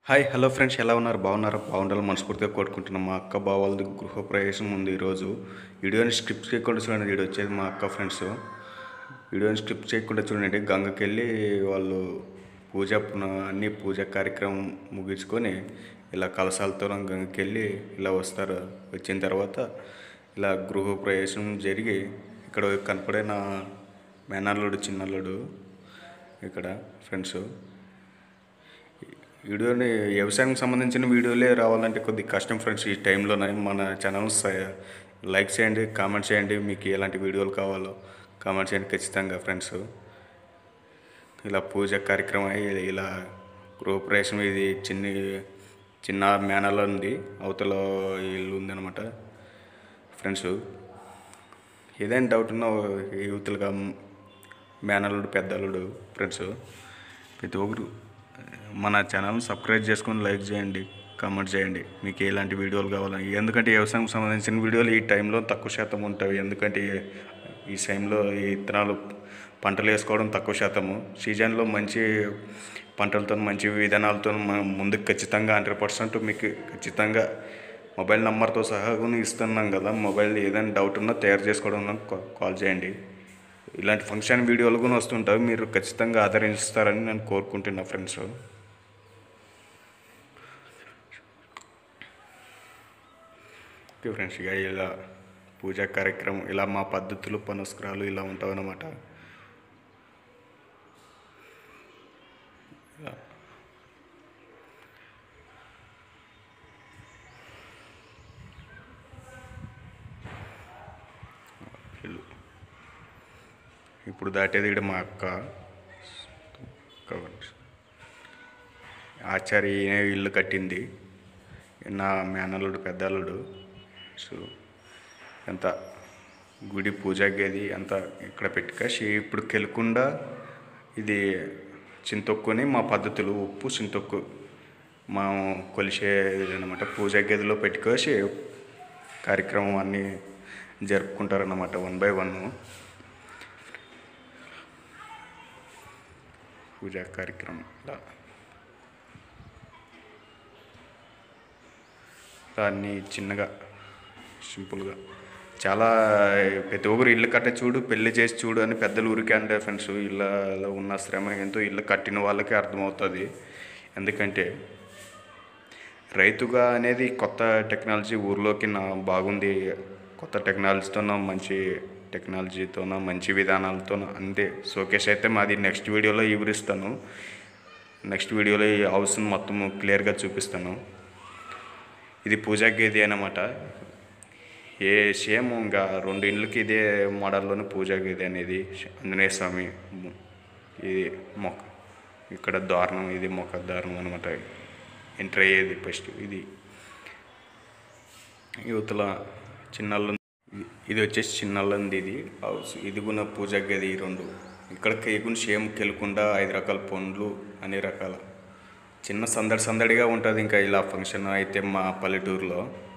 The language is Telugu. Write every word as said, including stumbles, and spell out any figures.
హాయ్ హలో ఫ్రెండ్స్, ఎలా ఉన్నారు? బాగున్నారా? బాగుండాలని మనస్ఫూర్తిగా కోరుకుంటున్నాం. మా అక్క బావాళ్ళది గృహప్రవేశం ఉంది ఈరోజు. వీడియోని స్క్రిప్ట్ చేయకుండా చూడండి. వీడియో వచ్చేది మా అక్క ఫ్రెండ్స్. వీడియోని స్క్రిప్ట్ చేయకుండా చూడండి. గంగకి వెళ్ళి వాళ్ళు పూజ అన్ని పూజ కార్యక్రమం ముగించుకొని ఇలా కలశాలతో గంగకి వెళ్ళి ఇలా వస్తారు. వచ్చిన తర్వాత ఇలా గృహప్రవేశం జరిగి ఇక్కడ కనపడే నా మేనల్లుడు చిన్నల్లుడు ఇక్కడ ఫ్రెండ్స్. వీడియోని వ్యవసాయానికి సంబంధించిన వీడియోలే రావాలంటే కొద్దిగా కష్టం ఫ్రెండ్స్. ఈ టైంలోనే మన ఛానల్ లైక్ చేయండి, కామెంట్ చేయండి. మీకు ఎలాంటి వీడియోలు కావాలో కామెంట్ చేయండి ఖచ్చితంగా ఫ్రెండ్స్. ఇలా పూజ కార్యక్రమం అయ్యి ఇలా గృహప్రవేశం. ఇది చిన్న చిన్న మేనలో ఉంది, అవతల ఇల్లు ఉందన్నమాట ఫ్రెండ్స్. ఏదైనా డౌట్ ఉన్నా యూత్లుగా మేనల్లుడు పెద్దల్లుడు ఫ్రెండ్స్ ప్రతి ఒక్కరు మన ఛానల్ని సబ్స్క్రైబ్ చేసుకొని లైక్ చేయండి, కామెంట్ చేయండి మీకు ఎలాంటి వీడియోలు కావాలని. ఎందుకంటే వ్యవసాయం సంబంధించిన వీడియోలు ఈ టైంలో తక్కువ శాతం ఉంటాయి. ఎందుకంటే ఈ టైంలో ఈ విత్తనాలు పంటలు వేసుకోవడం తక్కువ శాతము. సీజన్లో మంచి పంటలతో మంచి విధానాలతో మనం ముందుకు ఖచ్చితంగా హండ్రెడ్ పర్సెంట్ మీకు ఖచ్చితంగా మొబైల్ నెంబర్తో సహా ఇస్తున్నాం కదా. మొబైల్ ఏదైనా డౌట్ ఉన్నా తయారు చేసుకోవడం కాల్ చేయండి. ఇలాంటి ఫంక్షన్ వీడియోలు కూడా వస్తుంటాయి, మీరు ఖచ్చితంగా ఆదరిస్తారని నేను కోరుకుంటున్నా ఫ్రెండ్స్. ఓకే ఫ్రెండ్స్, ఇక ఇలా పూజా కార్యక్రమం ఇలా మా పద్ధతులు పునస్కారాలు ఇలా ఉంటాయన్నమాట. ఇప్పుడు దాటేది ఇక్కడ మా అక్క ఆచార్య ఇల్లు కట్టింది, నా మేనల్లుడు పెద్దల్లుడు. సో ఎంత గుడి పూజా గది అంతా ఇక్కడ పెట్టుకేసి ఇప్పుడు కెలకుండా ఇది చింతొక్కుని మా పద్ధతులు ఉప్పు చింతొక్కు మా కొలిసేది అనమాట. పూజా గదిలో పెట్టుకేసి కార్యక్రమం అన్నీ జరుపుకుంటారన్నమాట వన్ బై వన్. పూజా కార్యక్రమం ఇలా దాన్ని చిన్నగా సింపుల్గా చాలా ప్రతి ఒక్కరు ఇల్లు కట్ట చూడు పెళ్లి చేసి చూడు అని పెద్దలు ఊరికే అంటే ఫ్రెండ్స్. ఇళ్ళలో ఉన్న శ్రమ ఎంతో ఇల్లు కట్టిన వాళ్ళకే అర్థమవుతుంది. ఎందుకంటే రైతుగా అనేది కొత్త టెక్నాలజీ ఊర్లోకి నా బాగుంది, కొత్త టెక్నాలజీతోనో మంచి టెక్నాలజీతోనో మంచి విధానాలతో అంతే. షోకేస్ అయితే మాది నెక్స్ట్ వీడియోలో వివరిస్తాను. నెక్స్ట్ వీడియోలో ఈ హౌస్ని మొత్తం క్లియర్గా చూపిస్తాను. ఇది పూజా గది అన్నమాట. ఏ సేమ్ ఇంకా రెండు ఇండ్లకి ఇదే మోడల్లోనే పూజా గది అనేది. ఆంజనేయ స్వామి ఇది మొక్క, ఇక్కడ దారుణం, ఇది మొక్క దారుణం అనమాట. ఎంటర్ అయ్యేది ఫస్ట్ ఇది యువతల చిన్నల్లు, ఇది వచ్చేసి చిన్నల్లంది. ఇది హౌస్, ఇది కూడా పూజా గది. ఈ రెండు ఇక్కడ కేకుని సేమ్ కెలకుండా ఐదు రకాల పండ్లు అన్ని రకాల చిన్న సందడి సందడిగా ఉంటుంది. ఇంకా ఇలా ఫంక్షన్ అయితే మా పల్లెటూరులో